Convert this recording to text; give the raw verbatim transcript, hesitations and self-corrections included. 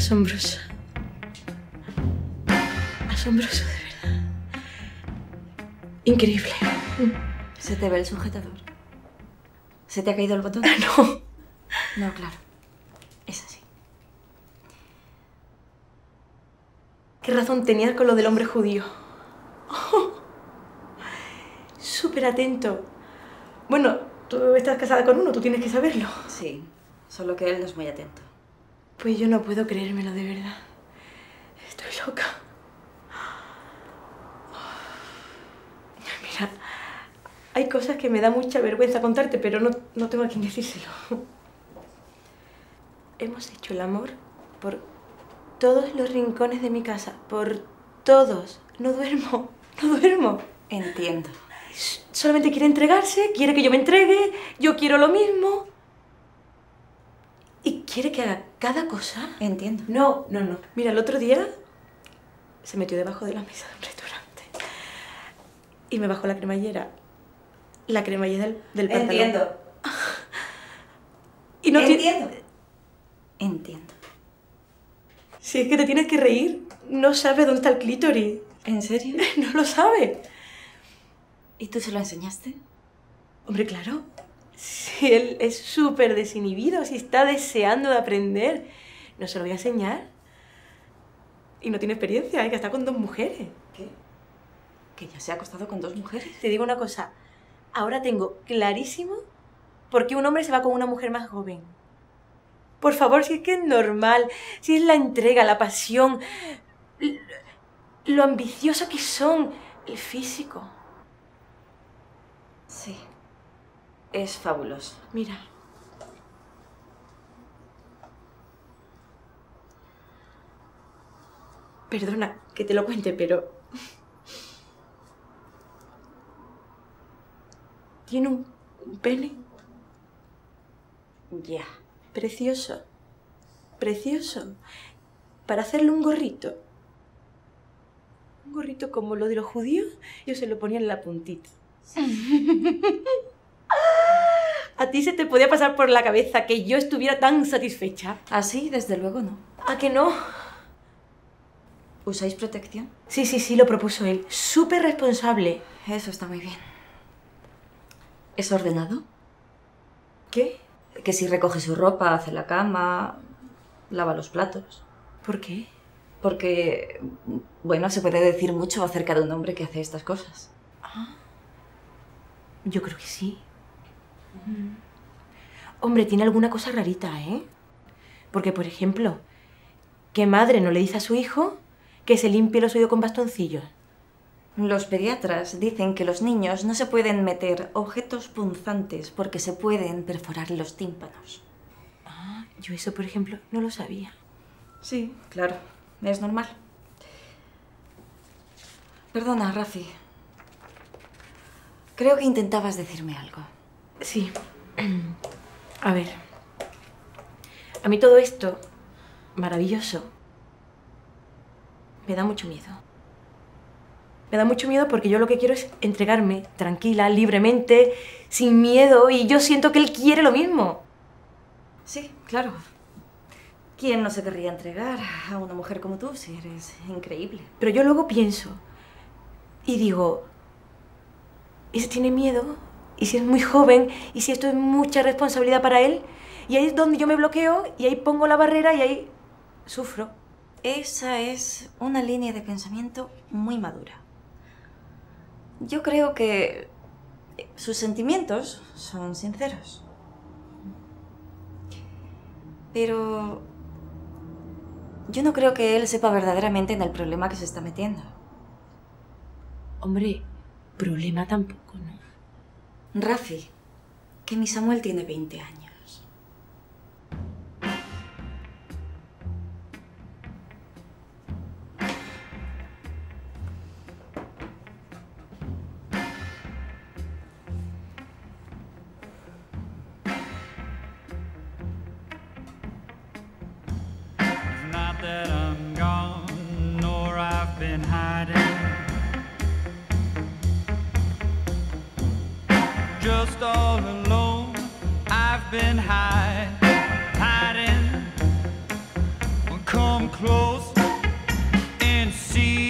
Asombroso. Asombroso, de verdad. Increíble. Se te ve el sujetador. ¿Se te ha caído el botón? Ah, no. No, claro. Es así. ¿Qué razón tenías con lo del hombre judío? Oh, súper atento. Bueno, tú estás casada con uno, tú tienes que saberlo. Sí, solo que él no es muy atento. Pues yo no puedo creérmelo, de verdad. Estoy loca. Mira, hay cosas que me da mucha vergüenza contarte, pero no, no tengo a quien decírselo. Hemos hecho el amor por todos los rincones de mi casa, por todos. No duermo, no duermo. Entiendo. Solamente quiere entregarse, quiere que yo me entregue, yo quiero lo mismo. Y quiere que haga cada cosa. Entiendo. No, no, no. Mira, el otro día se metió debajo de la mesa de un restaurante y me bajó la cremallera. La cremallera del, del pantalón. Entiendo. Y no Entiendo. Entiendo. Si es que te tienes que reír, no sabe dónde está el clítoris. ¿En serio? No lo sabe. ¿Y tú se lo enseñaste? Hombre, claro. Si él es súper desinhibido, si está deseando de aprender, no se lo voy a enseñar. Y no tiene experiencia, hay que estar con dos mujeres. ¿Qué? ¿Que ya se ha acostado con dos mujeres? Te digo una cosa, ahora tengo clarísimo por qué un hombre se va con una mujer más joven. Por favor, si es que es normal, si es la entrega, la pasión, lo ambicioso que son, el físico. Sí. Es fabuloso. Mira. Perdona que te lo cuente, pero... Tiene un, un pene. Ya. Precioso. Precioso. Para hacerle un gorrito. Un gorrito como lo de los judíos, yo se lo ponía en la puntita. ¿A ti se te podía pasar por la cabeza que yo estuviera tan satisfecha? Así, desde luego, no. ¿A que no? ¿Usáis protección? Sí, sí, sí, lo propuso él. Súper responsable. Eso está muy bien. ¿Es ordenado? ¿Qué? Que si recoge su ropa, hace la cama, lava los platos. ¿Por qué? Porque, bueno, se puede decir mucho acerca de un hombre que hace estas cosas. Ah, yo creo que sí. Mm. Hombre, tiene alguna cosa rarita, ¿eh? Porque, por ejemplo, ¿qué madre no le dice a su hijo que se limpie los oídos con bastoncillos? Los pediatras dicen que los niños no se pueden meter objetos punzantes porque se pueden perforar los tímpanos. Ah, yo eso, por ejemplo, no lo sabía. Sí, claro. Es normal. Perdona, Rafi. Creo que intentabas decirme algo. Sí. A ver. A mí todo esto, maravilloso, me da mucho miedo. Me da mucho miedo porque yo lo que quiero es entregarme tranquila, libremente, sin miedo, y yo siento que él quiere lo mismo. Sí, claro. ¿Quién no se querría entregar a una mujer como tú si eres increíble? Pero yo luego pienso y digo, ¿y si tiene miedo? ¿Y si es muy joven? ¿Y si esto es mucha responsabilidad para él? Y ahí es donde yo me bloqueo y ahí pongo la barrera y ahí sufro. Esa es una línea de pensamiento muy madura. Yo creo que sus sentimientos son sinceros. Pero yo no creo que él sepa verdaderamente en el problema que se está metiendo. Hombre, problema tampoco, ¿no? Rafi, que mi Samuel tiene veinte años. Not that I'm gone, nor I've been hiding. Just all alone, I've been hiding, hiding. come close and see